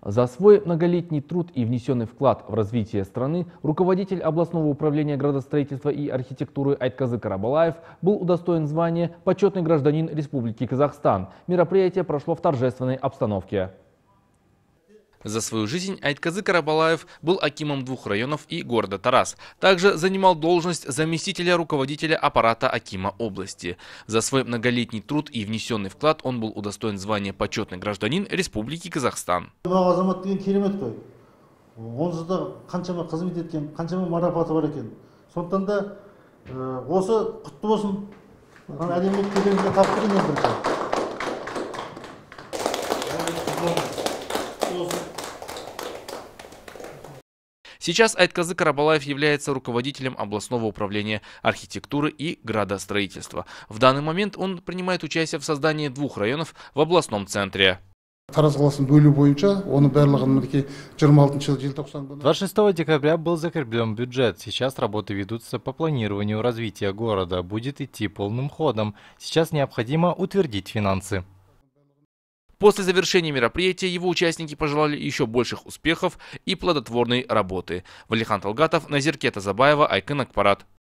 За свой многолетний труд и внесенный вклад в развитие страны руководитель областного управления градостроительства и архитектуры Айтказы Карабалаев был удостоен звания «Почетный гражданин Республики Казахстан». Мероприятие прошло в торжественной обстановке. За свою жизнь Айтказы Карабалаев был акимом 2 районов и города Тарас. Также занимал должность заместителя руководителя аппарата акима области. За свой многолетний труд и внесенный вклад он был удостоен звания «Почетный гражданин Республики Казахстан». Сейчас Айтказы Карабалаев является руководителем областного управления архитектуры и градостроительства. В данный момент он принимает участие в создании 2 районов в областном центре. 26 декабря был закреплен бюджет. Сейчас работы ведутся по планированию развития города. Будет идти полным ходом. Сейчас необходимо утвердить финансы. После завершения мероприятия его участники пожелали еще больших успехов и плодотворной работы. Валихан Талгатов, Назир Кетазабаева, Айкын Акпарат.